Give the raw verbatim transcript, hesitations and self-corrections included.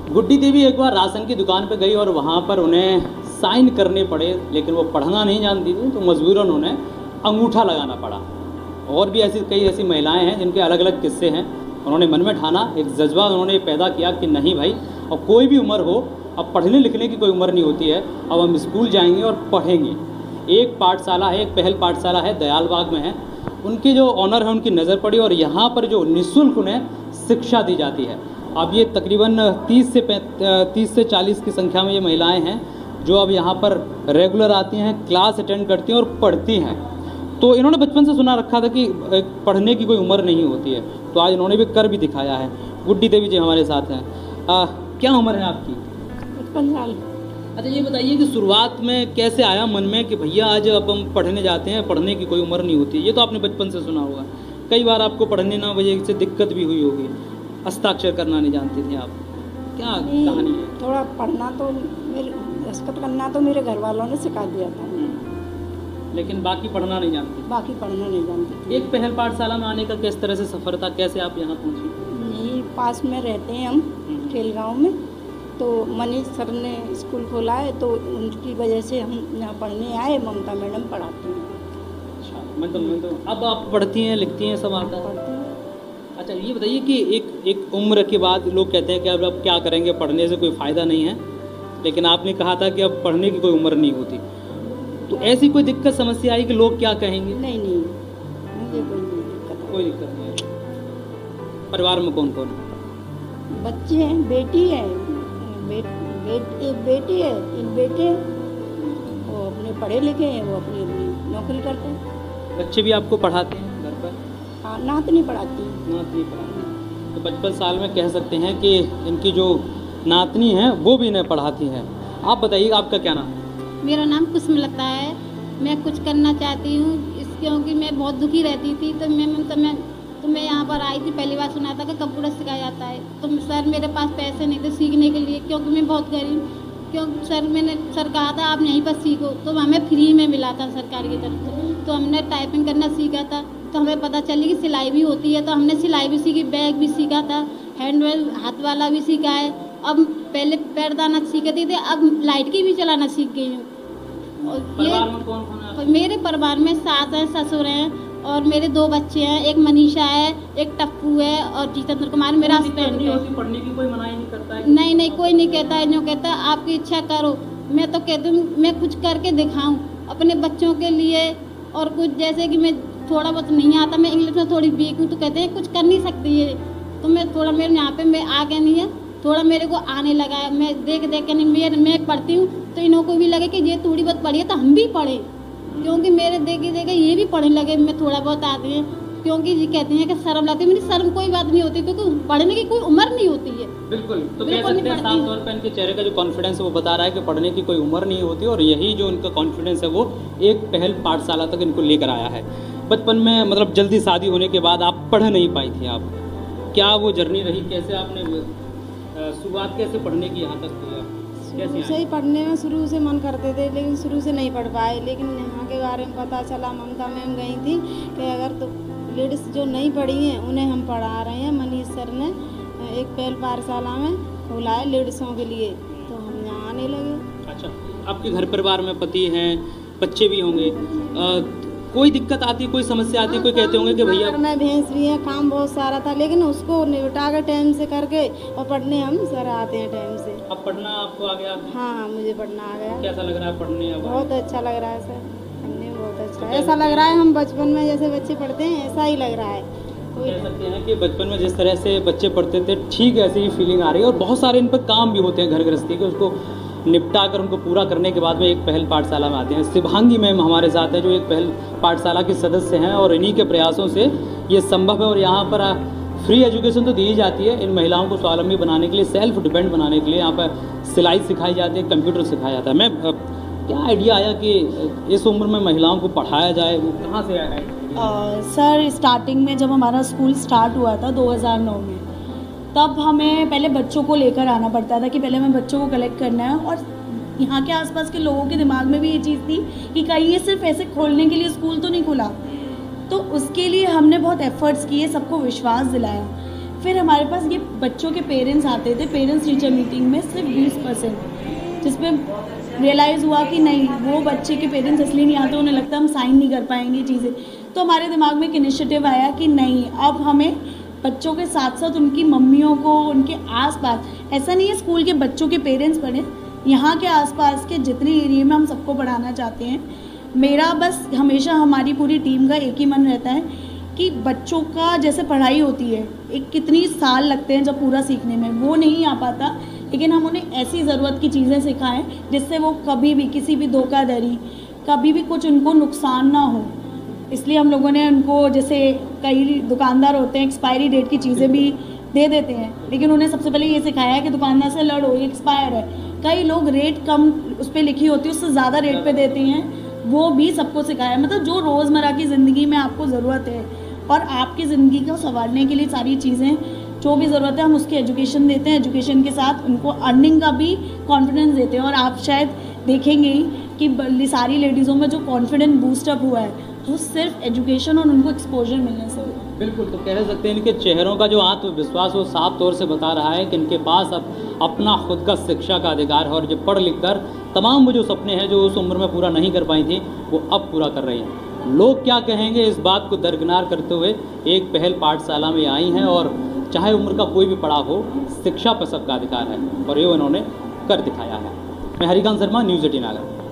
गुड्डी देवी एक बार राशन की दुकान पर गई और वहाँ पर उन्हें साइन करने पड़े, लेकिन वो पढ़ना नहीं जानती थी, तो मजबूरन उन्हें अंगूठा लगाना पड़ा। और भी ऐसी कई ऐसी महिलाएं हैं जिनके अलग अलग किस्से हैं। उन्होंने मन में ठाना, एक जज्बा उन्होंने पैदा किया कि नहीं भाई, अब कोई भी उम्र हो, अब पढ़ने लिखने की कोई उम्र नहीं होती है, अब हम स्कूल जाएंगे और पढ़ेंगे। एक पाठशाला है, एक पहल पाठशाला है, दयालबाग में है, उनकी जो ऑनर है उनकी नज़र पड़ी और यहाँ पर जो निःशुल्क उन्हें शिक्षा दी जाती है। अब ये तकरीबन तीस से तीस से चालीस की संख्या में ये महिलाएं हैं जो अब यहाँ पर रेगुलर आती हैं, क्लास अटेंड करती हैं और पढ़ती हैं। तो इन्होंने बचपन से सुना रखा था कि पढ़ने की कोई उम्र नहीं होती है, तो आज इन्होंने भी कर भी दिखाया है। गुड्डी देवी जी हमारे साथ हैं। आ, क्या उम्र है आपकी? पचपन साल। अच्छा, ये बताइए कि शुरुआत में कैसे आया मन में कि भैया आज अब हम पढ़ने जाते हैं, पढ़ने की कोई उम्र नहीं होती। ये तो आपने बचपन से सुना होगा, कई बार आपको पढ़ने ना वजह से दिक्कत भी हुई होगी, हस्ताक्षर करना नहीं जानती थी आप, क्या कहानी है? थोड़ा पढ़ना तो मेरे दस्तखत करना तो मेरे घर वालों ने सिखा दिया था, लेकिन बाकी पढ़ना नहीं जानती। बाकी पढ़ना नहीं जानती। एक पहल पाठशाला में आने का किस तरह से सफ़र था, कैसे आप यहाँ पहुँची? यही पास में रहते हैं हम, खेल गाँव में, तो मनीष सर ने स्कूल खोला है, तो उनकी वजह से हम यहाँ पढ़ने आए। ममता मैडम पढ़ाती हैं। अच्छा, मैं तो मैं तो अब आप पढ़ती हैं, लिखती हैं, सब आता है? पढ़ती हैं। अच्छा, ये बताइए कि एक एक उम्र के बाद लोग कहते हैं कि अब अब क्या करेंगे, पढ़ने से कोई फ़ायदा नहीं है, लेकिन आपने कहा था कि अब पढ़ने की कोई उम्र नहीं होती, तो ऐसी कोई दिक्कत समस्या आई कि लोग क्या कहेंगे? नहीं नहीं, मुझे कोई नहीं दिक्कत। कोई दिक्कत नहीं है। परिवार में कौन कौन है? बच्चे हैं, बेटी है, बेट, बेट, एक बेटी है, एक बेटे, वो अपने पढ़े लिखे हैं, वो अपनी अपनी नौकरी करते हैं। बच्चे भी आपको पढ़ाते हैं घर पर? हाँ, नात नहीं पढ़ाती। नात नहीं पढ़ाती, तो पचपन साल में कह सकते हैं कि इनकी जो नातनी है वो भी इन्हें पढ़ाती है। आप बताइए, आपका क्या नाम? मेरा नाम कुसुमलता है। मैं कुछ करना चाहती हूँ इस क्योंकि मैं बहुत दुखी रहती थी, तो मैं तो मैं तो मैं यहाँ पर आई थी, पहली बार सुना था कि कंप्यूटर सिखाया जाता है। तो सर मेरे पास पैसे नहीं थे सीखने के लिए, क्योंकि मैं बहुत गरीब, क्योंकि सर मैंने सर कहा था आप यहीं पर सीखो, तो हमें फ्री में मिला था सरकार की तरफ से। तो हमने टाइपिंग करना सीखा था, तो हमें पता चली कि सिलाई भी होती है, तो हमने सिलाई भी सीखी, बैग भी सीखा था, हैंडवेल हाथ वाला भी सीखा है। अब पहले पैरदाना सीखे थे, अब लाइट की भी चलाना सीख गई हूँ। और परिवार में कौन कौन है? मेरे परिवार में सास हैं, ससुर हैं और मेरे दो बच्चे हैं, एक मनीषा है, एक टप्पू है और जितेंद्र कुमार मेरा हस्बैंड है। पढ़ने की कोई मनाही नहीं करता है? नहीं नहीं, कोई नहीं कहता है, जो कहता है आपकी इच्छा करो। मैं तो कहती हूँ मैं कुछ करके दिखाऊँ अपने बच्चों के लिए, और कुछ जैसे कि मैं थोड़ा बहुत नहीं आता, मैं इंग्लिश में थोड़ी वीक हूँ, तो कहते हैं कुछ कर नहीं सकती है, तो मैं थोड़ा मेरे यहाँ पे मैं आ गया नहीं है, थोड़ा मेरे को आने लगा है। मैं देख देख के नहीं, मैं मैं पढ़ती हूँ तो इन्हों को भी लगे कि ये थोड़ी बहुत पढ़ी है तो हम भी पढ़ें, क्योंकि मेरे देखे देखे ये भी पढ़ने लगे। मैं थोड़ा बहुत आती है, क्योंकि ये कहती हैं कि शर्म लाती है, मेरी शर्म कोई बात नहीं होती, क्योंकि पढ़ने की कोई उम्र नहीं होती है। बिल्कुल, तो कह सकते हैं साफ तौर पर इनके चेहरे का जो कॉन्फिडेंस है वो बता रहा है कि पढ़ने की कोई उम्र नहीं होती, और यही जो इनका कॉन्फिडेंस है वो एक पहल पाठशाला तक इनको लेकर आया है। बचपन में मतलब जल्दी शादी होने के बाद आप पढ़ नहीं पाई थी, आप क्या वो जर्नी रही, कैसे आपने शुरुआत कैसे पढ़ने की यहाँ तक हुई? शुरू से ही पढ़ने में शुरू से मन करते थे, लेकिन शुरू से नहीं पढ़ पाए। लेकिन यहाँ के बारे में पता चला, ममता मैम गई थी कि अगर तो लेडीज़ जो नहीं पढ़ी हैं उन्हें हम पढ़ा रहे हैं। मनीष सर ने एक पहल पाठशाला में खोला है लेडीज़ों के लिए, तो हम यहाँ आने लगे। अच्छा, आपके घर परिवार में पति हैं, बच्चे भी होंगे, आ, कोई दिक्कत आती, कोई समस्या आती, कोई कहते होंगे कि भैया घर में भैंस भी है, काम बहुत सारा था, लेकिन उसको निपटा के टाइम से करके और पढ़ने हम सर आते हैं टाइम से। अब पढ़ना आपको आ गया? हाँ, मुझे पढ़ना आ गया। कैसा लग रहा है पढ़ने? अब बहुत अच्छा लग रहा है सर, पढ़ने में बहुत अच्छा है। ऐसा लग रहा है हम बचपन में जैसे बच्चे पढ़ते हैं ऐसा ही लग रहा है। कह सकते हैं कि बचपन में जिस तरह से बच्चे पढ़ते थे ठीक ऐसी ही फीलिंग आ रही है, और बहुत सारे इन पर काम भी होते हैं घर गृहस्थी के, उसको निपटा कर उनको पूरा करने के बाद में एक पहल पाठशाला में आते हैं। शिवांगी मैम हमारे साथ है जो एक पहल पाठशाला की सदस्य हैं, और इन्हीं के प्रयासों से ये संभव है। और यहाँ पर फ्री एजुकेशन तो दी जाती है इन महिलाओं को स्वावलंबी बनाने के लिए, सेल्फ डिपेंड बनाने के लिए। यहाँ पर सिलाई सिखाई जाती है, कंप्यूटर सिखाया जाता है। मैं क्या आइडिया आया कि इस उम्र में महिलाओं को पढ़ाया जाए, वो कहाँ से आया है? सर स्टार्टिंग में जब हमारा स्कूल स्टार्ट हुआ था दो हज़ार नौ में, तब हमें पहले बच्चों को लेकर आना पड़ता था कि पहले हमें बच्चों को कलेक्ट करना है। और यहाँ के आसपास के लोगों के दिमाग में भी ये चीज़ थी कि कहीं ये सिर्फ ऐसे खोलने के लिए स्कूल तो नहीं खुला, तो उसके लिए हमने बहुत एफर्ट्स किए, सबको विश्वास दिलाया। फिर हमारे पास ये बच्चों के पेरेंट्स आते थे पेरेंट्स टीचर मीटिंग में सिर्फ बीस परसेंट, जिसमें रियलाइज़ हुआ कि नहीं, वो बच्चे के पेरेंट्स इसलिए नहीं आते, उन्हें लगता हम साइन नहीं कर पाएंगे चीज़ें। तो हमारे दिमाग में एक इनिशिएटिव आया कि नहीं, अब हमें बच्चों के साथ साथ उनकी मम्मियों को, उनके आसपास, ऐसा नहीं है स्कूल के बच्चों के पेरेंट्स पढ़ें, यहाँ के आसपास के जितने एरिया में हम सबको पढ़ाना चाहते हैं। मेरा बस हमेशा हमारी पूरी टीम का एक ही मन रहता है कि बच्चों का जैसे पढ़ाई होती है, एक कितनी साल लगते हैं जब पूरा सीखने में, वो नहीं आ पाता, लेकिन हम उन्हें ऐसी ज़रूरत की चीज़ें सिखाएं जिससे वो कभी भी किसी भी धोखाधड़ी, कभी भी कुछ उनको नुकसान ना हो। इसलिए हम लोगों ने उनको, जैसे कई दुकानदार होते हैं एक्सपायरी डेट की चीज़ें भी दे देते हैं, लेकिन उन्हें सबसे पहले ये सिखाया है कि दुकानदार से लड़ो, ये एक्सपायर है। कई लोग रेट कम उस पर लिखी होती है उससे ज़्यादा रेट पे देते हैं, वो भी सबको सिखाया। मतलब जो रोज़मर्रा की ज़िंदगी में आपको ज़रूरत है और आपकी ज़िंदगी को संवारने के लिए सारी चीज़ें जो भी ज़रूरत है हम उसकी एजुकेशन देते हैं। एजुकेशन के साथ उनको अर्निंग का भी कॉन्फिडेंस देते हैं। और आप शायद देखेंगे कि सारी लेडीज़ों में जो कॉन्फिडेंस बूस्टअप हुआ है वो सिर्फ एजुकेशन और उनको एक्सपोजर मिलने से हुआ। बिल्कुल, तो कह सकते हैं इनके चेहरों का जो आत्मविश्वास वो साफ तौर से बता रहा है कि इनके पास अब अपना खुद का शिक्षा का अधिकार है और जो पढ़ लिख कर तमाम वो जो सपने हैं जो उस उम्र में पूरा नहीं कर पाई थी वो अब पूरा कर रही हैं। लोग क्या कहेंगे इस बात को दरकिनार करते हुए एक पहल पाठशाला में आई हैं और चाहे उम्र का कोई भी पड़ाव हो, शिक्षा पर सबका अधिकार है और ये उन्होंने कर दिखाया है। मैं हरिकांत शर्मा, न्यूज़ एटीन आगरा।